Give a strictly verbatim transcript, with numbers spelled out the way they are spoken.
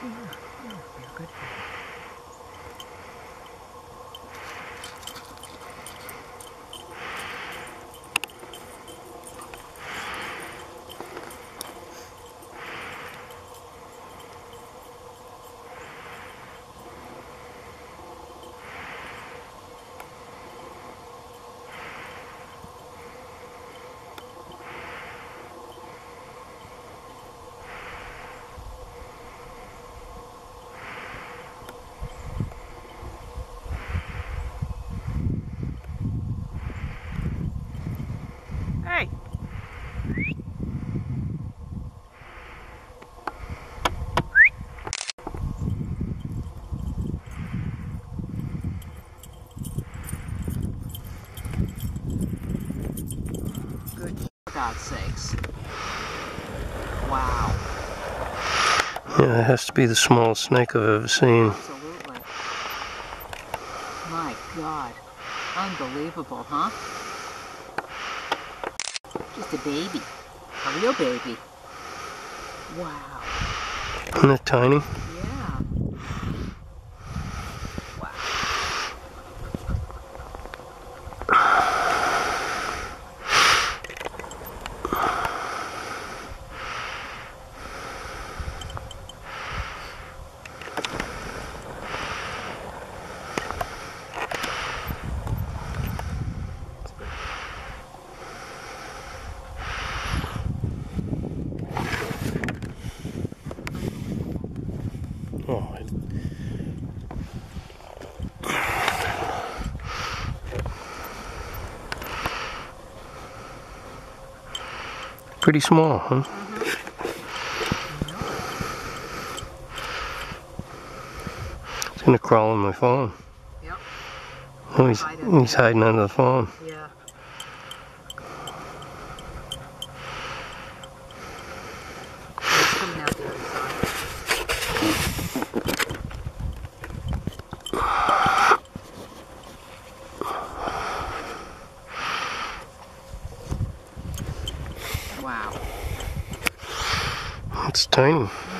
Yeah, you're good for it. Hey! Good, for God's sakes. Wow. Yeah, it has to be the smallest snake I've ever seen. Absolutely. My God. Unbelievable, huh? Just a baby. A real baby. Wow. Isn't that tiny? Yeah. Wow. Oh, it... Pretty small, huh? Mm-hmm. It's gonna crawl on my phone. Yep. Oh, he's, he's hiding under the phone. Yeah. He's coming out the other side. Wow. It's tiny.